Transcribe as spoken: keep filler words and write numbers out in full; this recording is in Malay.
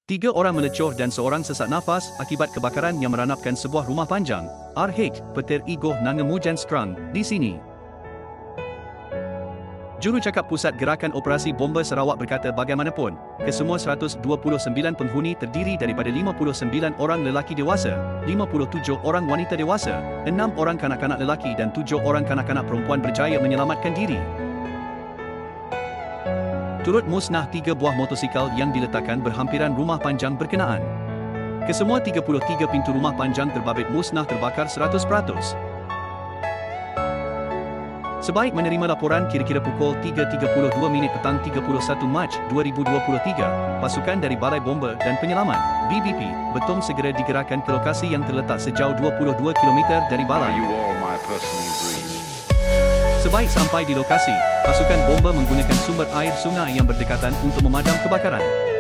Tiga orang melecur dan seorang sesak nafas akibat kebakaran yang meranapkan sebuah rumah panjang, R H, Petir Igoh Nangemujan Strang, di sini. Jurucakap Pusat Gerakan Operasi Bomba Sarawak berkata bagaimanapun, kesemua seratus dua puluh sembilan penghuni terdiri daripada lima puluh sembilan orang lelaki dewasa, lima puluh tujuh orang wanita dewasa, enam orang kanak-kanak lelaki dan tujuh orang kanak-kanak perempuan berjaya menyelamatkan diri. Turut musnah tiga buah motosikal yang diletakkan berhampiran rumah panjang berkenaan. Kesemua tiga puluh tiga pintu rumah panjang terbabit musnah terbakar seratus peratus. Sebaik menerima laporan kira-kira pukul tiga tiga puluh dua minit petang tiga puluh satu Mac dua ribu dua puluh tiga, pasukan dari Balai Bomba dan Penyelamat, B B P, Betong segera digerakkan ke lokasi yang terletak sejauh dua puluh dua kilometer dari balai. Sebaik sampai di lokasi, pasukan bomba menggunakan sumber air sungai yang berdekatan untuk memadam kebakaran.